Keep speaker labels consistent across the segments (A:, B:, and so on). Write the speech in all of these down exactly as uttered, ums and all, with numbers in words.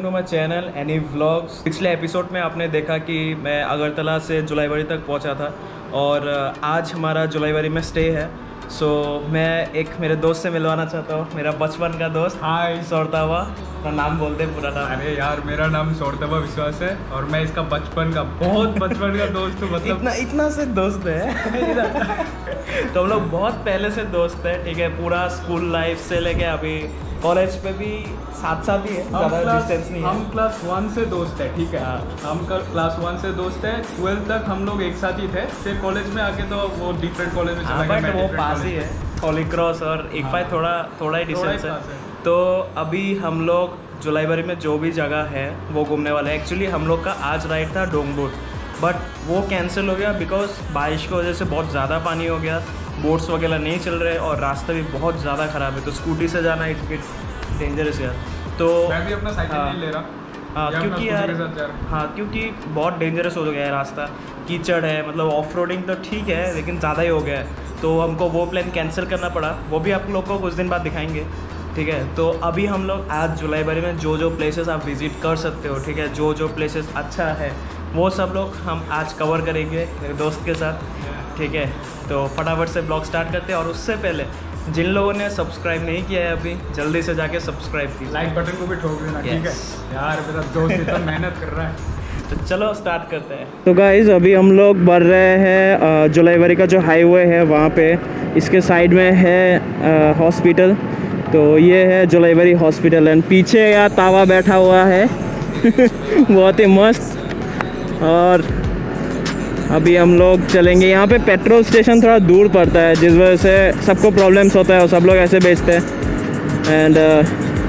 A: Welcome to my channel Annie vlogs. पिछले episode में आपने देखा कि मैं अगरतला से जुलाईवाड़ी तक पहुंचा था और आज हमारा जुलाईवाड़ी में स्टे है। सो so, मैं एक मेरे दोस्त से मिलवाना चाहता हूँ, मेरा बचपन का दोस्त। हाय सौरतावा, अपना नाम बोलते हैं पूरा नाम।
B: अरे यार, मेरा नाम सौरतावा विश्वास है और मैं इसका बचपन का बहुत बचपन का दोस्त हूँ। मतलब
A: इतना इतना से दोस्त है तो हम लोग बहुत पहले से दोस्त है, ठीक है। पूरा स्कूल लाइफ से लेके अभी कॉलेज पे भी साथ साथ ही है, ज़्यादा डिस्टेंस नहीं है।
B: हम क्लास वन से दोस्त है, ठीक है। हम क्लास वन से दोस्त है, ट्वेल्थ तक हम लोग एक साथ ही थे। फिर कॉलेज में आके तो वो डिफरेंट कॉलेज में चला गया।
A: बट वो पास ही है, होली क्रॉस और एक फाइव थोड़ा थोड़ा ही डिस्टेंस है। तो अभी हम लोग जुलाईवाड़ी में जो भी जगह है वो घूमने वाले हैं। एक्चुअली हम लोग का आज राइड था डोंगबोट, बट वो कैंसिल हो गया बिकॉज बारिश की वजह से बहुत ज़्यादा पानी हो गया, बोट्स वगैरह नहीं चल रहे और रास्ता भी बहुत ज़्यादा ख़राब है। तो स्कूटी से जाना इट्स बिट डेंजरस यार। तो
B: मैं भी अपना साइकिल नहीं ले रहा।
A: हाँ क्योंकि यार हाँ क्योंकि बहुत डेंजरस हो गया है रास्ता, कीचड़ है। मतलब ऑफ रोडिंग तो ठीक है लेकिन ज़्यादा ही हो गया है, तो हमको वो प्लान कैंसिल करना पड़ा। वो भी आप लोग को कुछ दिन बाद दिखाएंगे, ठीक है। तो अभी हम लोग आज जुलाईवाड़ी में जो जो प्लेसेस आप विज़िट कर सकते हो, ठीक है, जो जो प्लेसेस अच्छा है वो सब लोग हम आज कवर करेंगे मेरे दोस्त के साथ, ठीक है। तो फटाफट से ब्लॉग स्टार्ट करते हैं। और उससे पहले जिन लोगों ने सब्सक्राइब नहीं किया है अभी, जल्दी से जाके सब्सक्राइब कीजिए,
B: लाइक बटन को भी ठोक देना, ठीक है यार। मेरा दोस्त इतना मेहनत कर रहा है।
A: तो चलो स्टार्ट करते हैं। तो गाइज़ अभी हम लोग बढ़ रहे हैं जुलाईवाड़ी का जो हाईवे है वहाँ पे, इसके साइड में है हॉस्पिटल। तो ये है जुलाईवाड़ी हॉस्पिटल एंड पीछे यार तावा बैठा हुआ है बहुत ही मस्त। और अभी हम लोग चलेंगे। यहाँ पे पेट्रोल स्टेशन थोड़ा दूर पड़ता है जिस वजह से सबको प्रॉब्लम्स होता है और सब लोग ऐसे बेचते हैं। एंड uh,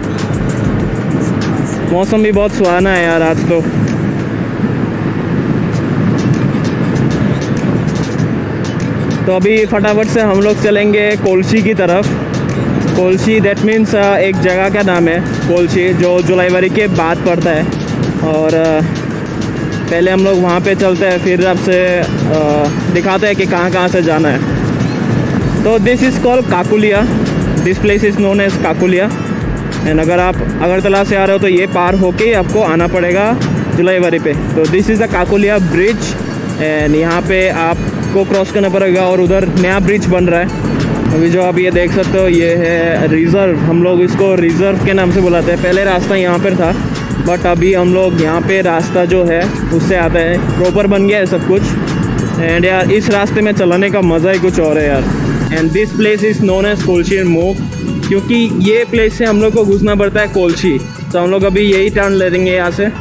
A: मौसम भी बहुत सुहाना है यार आज तो। तो अभी फटाफट से हम लोग चलेंगे कोलशी की तरफ। कोलशी दैट मीन्स एक जगह का नाम है कोलशी, जो जुलाईवाड़ी के बाद पड़ता है। और uh, पहले हम लोग वहाँ पे चलते हैं, फिर आपसे दिखाते हैं कि कहाँ कहाँ से जाना है। तो this is called Kakulia, this place is known as Kakulia. And अगर आप अगरतला से आ रहे हो तो ये पार होके ही आपको आना पड़ेगा जुलाईवाड़ी पे। तो this is the Kakulia bridge and यहाँ पे आपको क्रॉस करना पड़ेगा। और उधर नया ब्रिज बन रहा है अभी, जो आप ये देख सकते हो। ये है रिज़र्व, हम लोग इसको रिज़र्व के नाम से बुलाते हैं। पहले रास्ता यहाँ पर था बट अभी हम लोग यहाँ पे रास्ता जो है उससे आता है, प्रॉपर बन गया है सब कुछ। एंड यार इस रास्ते में चलाने का मज़ा ही कुछ और है यार। And this place is known as Kolshi and Mok, क्योंकि ये प्लेस से हम लोग को घुसना पड़ता है कोलशी। तो हम लोग अभी यही टर्न ले लेंगे यहाँ से।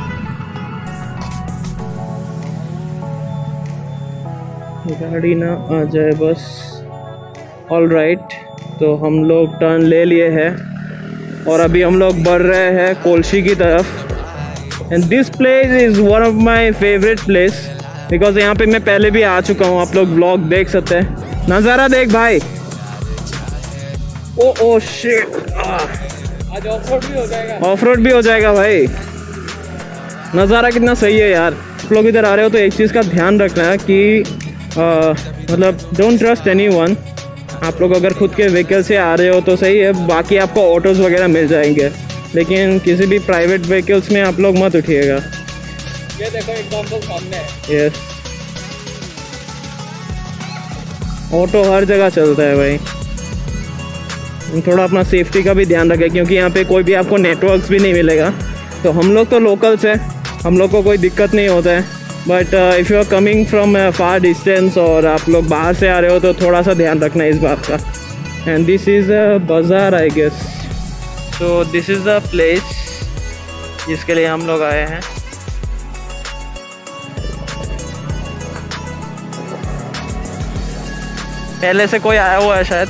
A: गाड़ी ना आ जाए बस। ऑल राइट, तो हम लोग टर्न ले लिए हैं और अभी हम लोग बढ़ रहे हैं कोलशी की तरफ। And this place is one of my favourite place because यहाँ पे मैं पहले भी आ चुका हूँ। आप लोग व्लॉग देख सकते हैं। नज़ारा देख भाई, ओ ओ शिट, आज ऑफ रोड भी हो जाएगा। ऑफ रोड भी हो जाएगा भाई। नज़ारा कितना सही है यार। आप लोग इधर आ रहे हो तो एक चीज़ का ध्यान रखना है कि आ, मतलब डोंट ट्रस्ट एनी वन। आप लोग अगर खुद के व्हीकल से आ रहे हो तो सही है, बाकी आपको ऑटोज़ वगैरह मिल जाएंगे, लेकिन किसी भी प्राइवेट व्हीकल्स में आप लोग मत उठिएगा। ये देखो एग्जांपल सामने है। यस, ऑटो हर जगह चलता है भाई। थोड़ा अपना सेफ्टी का भी ध्यान रखें क्योंकि यहाँ पे कोई भी आपको नेटवर्क्स भी नहीं मिलेगा। तो हम लोग तो लोकल्स हैं, हम लोग को कोई दिक्कत नहीं होता है। But if you are coming from far distance और आप लोग बाहर से आ रहे हो तो थोड़ा सा ध्यान रखना है इस बात का। And this is a bazaar I guess. तो दिस इज़ द प्लेस जिसके लिए हम लोग आए हैं। पहले से कोई आया हुआ है शायद।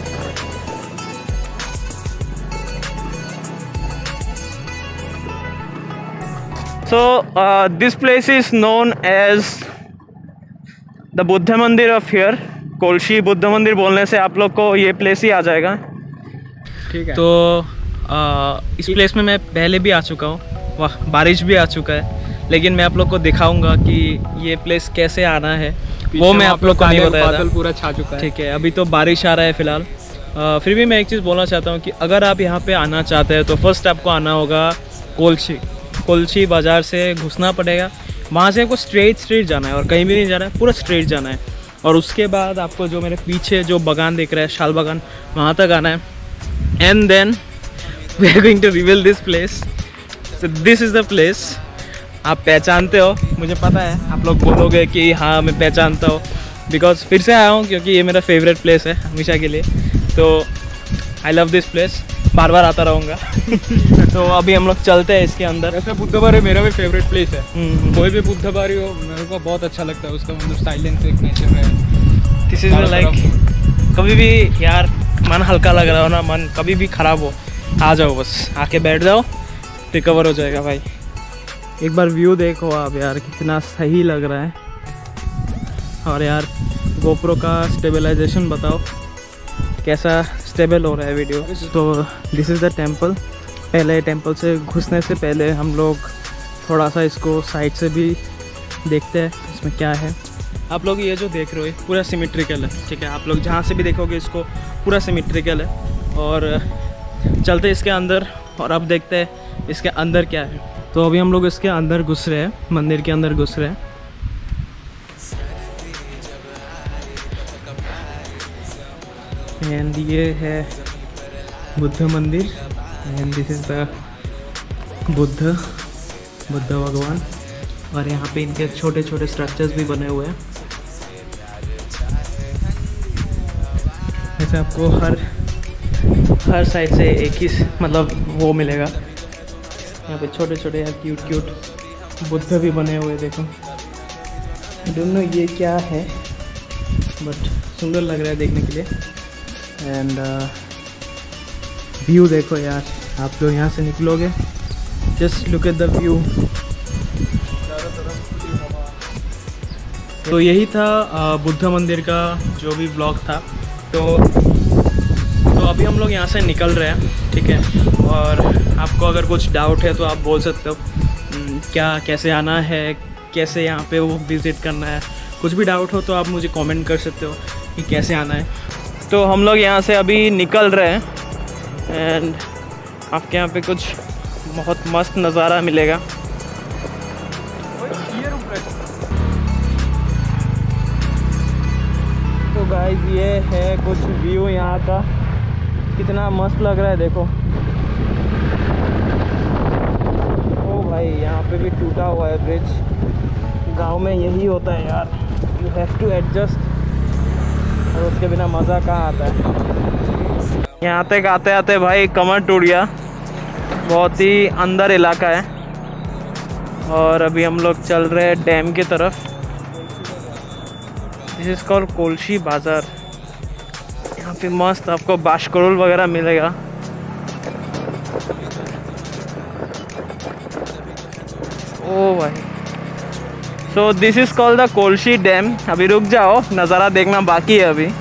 A: So this place is known as the Buddha mandir of here. कोलशी Buddha मंदिर बोलने से आप लोग को ये प्लेस ही आ जाएगा, ठीक है। तो आ, इस प्लेस में मैं पहले भी आ चुका हूँ। वाह, बारिश भी आ चुका है, लेकिन मैं आप लोग को दिखाऊंगा कि ये प्लेस कैसे आना है, वो मैं आप लोग को नहीं बताया था। पूरा छा चुका है, ठीक है। अभी तो बारिश आ रहा है फिलहाल। फिर भी मैं एक चीज़ बोलना चाहता हूँ कि अगर आप यहाँ पे आना चाहते हैं तो फर्स्ट आपको आना होगा कोलशी। कोल्शी बाज़ार से घुसना पड़ेगा। वहाँ से आपको स्ट्रेट स्ट्रेट जाना है और कहीं भी नहीं जाना है, पूरा स्ट्रेट जाना है। और उसके बाद आपको जो मेरे पीछे जो बागान दिख रहा है, शाल बागान, वहाँ तक आना है। And then we are going to reveal this place. So this is the place. आप पहचानते हो, मुझे पता है आप लोग बोलोगे कि हाँ मैं पहचानता हूँ, बिकॉज फिर से आया हूँ क्योंकि ये मेरा फेवरेट प्लेस है हमेशा के लिए। तो आई लव दिस प्लेस, बार बार आता रहूँगा। तो अभी हम लोग चलते हैं इसके अंदर।
B: ऐसा बुद्धबारी मेरा भी फेवरेट प्लेस है। कोई भी बुद्धबारी हो मेरे को बहुत अच्छा लगता है, उसका मतलब साइलेंस एक नेचर है।
A: दिस इज लाइक कभी भी यार मन हल्का लग रहा हो ना, मन कभी भी ख़राब हो, आ जाओ बस, आके बैठ जाओ, रिकवर हो जाएगा भाई। एक बार व्यू देखो आप यार, कितना सही लग रहा है। और यार गोप्रो का स्टेबलाइजेशन बताओ कैसा स्टेबल हो रहा है वीडियो। तो दिस इज़ द टेम्पल। पहले टेम्पल से घुसने से पहले हम लोग थोड़ा सा इसको साइड से भी देखते हैं इसमें क्या है। आप लोग ये जो देख रहे हो पूरा सिमेट्रिकल है, ठीक है। आप लोग जहाँ से भी देखोगे इसको पूरा सिमेट्रिकल है। और चलते इसके अंदर और अब देखते हैं इसके अंदर क्या है। तो अभी हम लोग इसके अंदर घुस रहे हैं, मंदिर के अंदर घुस रहे हैं। एंड ये है बुद्ध मंदिर and this is the Buddha Buddha Bhagwan. और यहाँ पे इनके छोटे छोटे स्ट्रक्चर्स भी बने हुए हैं। ऐसे आपको हर हर साइड से एक ही मतलब वो मिलेगा। यहाँ पे छोटे छोटे यार क्यूट क्यूट बुद्ध भी बने हुए, देखो। दोनों ये क्या है, बट सुंदर लग रहा है देखने के लिए। एंड व्यू देखो यार, आप लोग यहाँ से निकलोगे, just look at the view. तो यही था बुद्ध मंदिर का जो भी ब्लॉग था। तो तो अभी हम लोग यहाँ से निकल रहे हैं, ठीक है। और आपको अगर कुछ डाउट है तो आप बोल सकते हो क्या कैसे आना है, कैसे यहाँ पे वो विज़िट करना है। कुछ भी डाउट हो तो आप मुझे कमेंट कर सकते हो कि कैसे आना है। तो हम लोग यहाँ से अभी निकल रहे हैं एंड आपके यहाँ पे कुछ बहुत मस्त नज़ारा मिलेगा। तो गाइस ये है कुछ व्यू यहाँ का, कितना मस्त लग रहा है देखो। ओ भाई यहाँ पे भी टूटा हुआ है ब्रिज। गांव में यही होता है यार, यू हैव टू एडजस्ट, और उसके बिना मज़ा कहाँ आता है। यहाँ तक आते आते भाई कमर टूट गया, बहुत ही अंदर इलाका है। और अभी हम लोग चल रहे हैं डैम की तरफ। दिस इज़ कॉल्ड कोल्शी बाज़ार। यहाँ पे मस्त आपको बाशकरोल वगैरह मिलेगा। ओ भाई, so this is called the Kolshi dam. अभी रुक जाओ, नज़ारा देखना बाकी है अभी।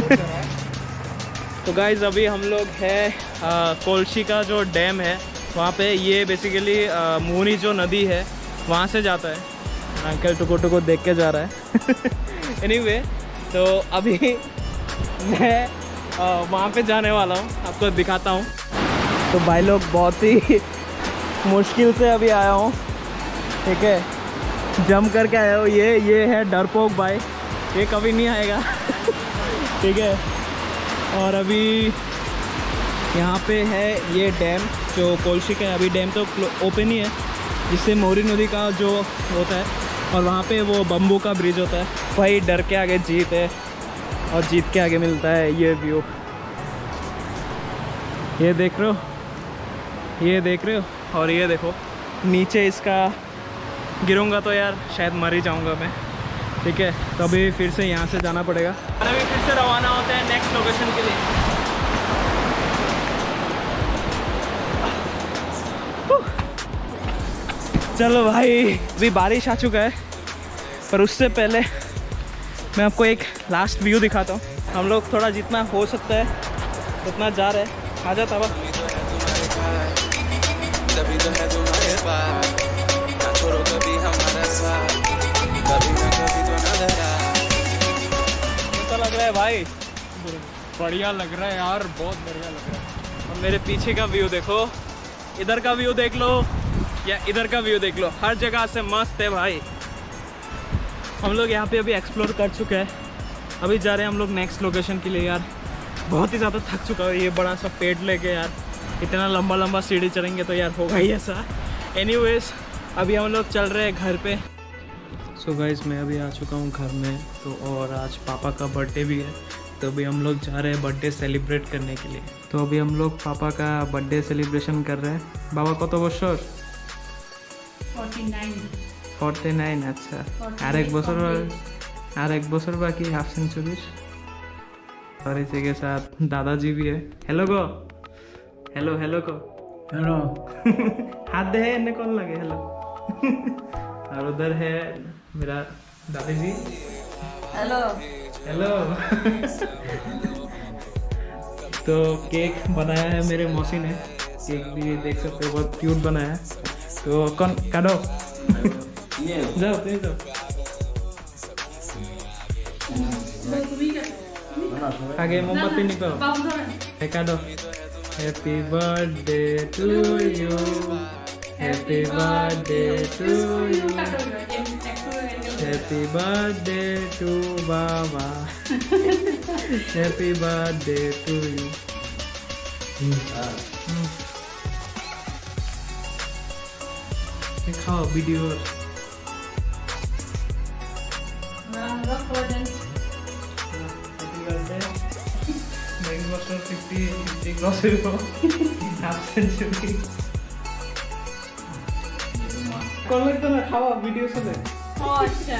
A: तो गाइज अभी हम लोग है कोल्शी का जो डैम है वहाँ पे। ये बेसिकली मोहनी जो नदी है वहाँ से जाता है। अंकल टुको टुको देख के जा रहा है। एनीवे तो अभी मैं वहाँ पे जाने वाला हूँ, आपको दिखाता हूँ। तो भाई लोग बहुत ही मुश्किल से अभी आया हूँ, ठीक है, जम करके आया हूँ। ये ये है डरपोक भाई, ये कभी नहीं आएगा। ठीक है। और अभी यहाँ पे है ये डैम जो कोल्शी का है। अभी डैम तो ओपन ही है, जिससे मोरी नदी का जो होता है। और वहाँ पे वो बम्बू का ब्रिज होता है। भाई डर के आगे जीत है, और जीत के आगे मिलता है ये व्यू। ये देख रहे हो, ये देख रहे हो। और ये देखो नीचे इसका, गिरूंगा तो यार शायद मर ही जाऊंगा मैं, ठीक है। तो अभी फिर से यहाँ से जाना पड़ेगा। और अभी फिर से रवाना होते हैं नेक्स्ट लोकेशन के लिए। चलो भाई, अभी बारिश आ चुका है, पर उससे पहले मैं आपको एक लास्ट व्यू दिखाता हूँ। हम लोग थोड़ा जितना हो सकता है उतना जा रहे हैं। आ जाता बस। कैसा लग रहा है भाई?
B: बढ़िया लग रहा है यार, बहुत बढ़िया लग रहा है।
A: और मेरे पीछे का व्यू देखो, इधर का व्यू देख लो, या इधर का व्यू देख लो, हर जगह से मस्त है भाई। हम लोग यहाँ पे अभी एक्सप्लोर कर चुके हैं, अभी जा रहे हैं हम लोग नेक्स्ट लोकेशन के लिए। यार बहुत ही ज़्यादा थक चुका है ये बड़ा सा पेड़ लेके, यार इतना लंबा लंबा सीढ़ी चढ़ेंगे तो यार होगा ही ऐसा। एनीवेज अभी हम लोग चल रहे हैं घर पे। सो so गाइस मैं अभी आ चुका हूँ घर में, तो और आज पापा का बर्थडे भी है, तो अभी हम लोग जा रहे हैं बर्थडे सेलिब्रेट करने के लिए। तो अभी हम लोग पापा का बर्थडे सेलिब्रेशन कर रहे हैं। बाबा कत बছর? Forty nine. अच्छा, আর एक बছर আর एक बছर बाकी हाफ सेंचुरी। और इसी के साथ दादाजी भी है। हेलो गो, हेलो हेलो को हेलो हाथ दे है कौन लगे हेलो। और उधर है मेरा दादी जी। Hello hello. तो केक बनाया है मेरे मौसी ने, केक भी देख सकते हो बहुत क्यूट बनाया है। तो कौन काटो जाओ प्लीज जाओ आगे मोमबत्ती निकालो काटो। Happy birthday to you, happy birthday to you, happy birthday to Baba, happy birthday to you. खाओ वीडियो। कौन लगता ना खाओ वीडियो से। अच्छा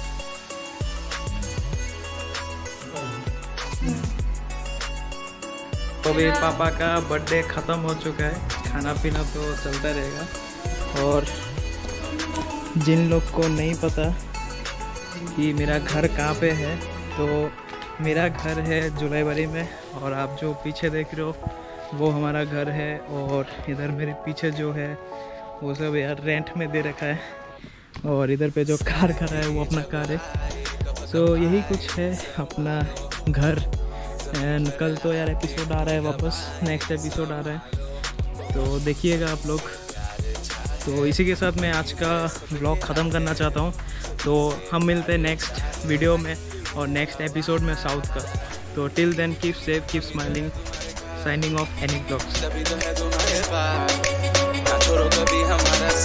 A: तो अभी पापा का बर्थडे ख़त्म हो चुका है, खाना पीना तो चलता रहेगा। और जिन लोग को नहीं पता कि मेरा घर कहाँ पे है, तो मेरा घर है जुलाईबाड़ी में, और आप जो पीछे देख रहे हो वो हमारा घर है। और इधर मेरे पीछे जो है वो सब यार रेंट में दे रखा है, और इधर पे जो कार खड़ा है वो अपना कार है। सो so, यही कुछ है अपना घर। एंड कल तो यार एपिसोड आ रहा है वापस, नेक्स्ट एपिसोड आ रहा है, तो देखिएगा आप लोग। तो इसी के साथ मैं आज का व्लॉग ख़त्म करना चाहता हूँ। तो हम मिलते हैं नेक्स्ट वीडियो में और नेक्स्ट एपिसोड में साउथ का। तो till then keep safe, keep smiling, signing off Annie blogs.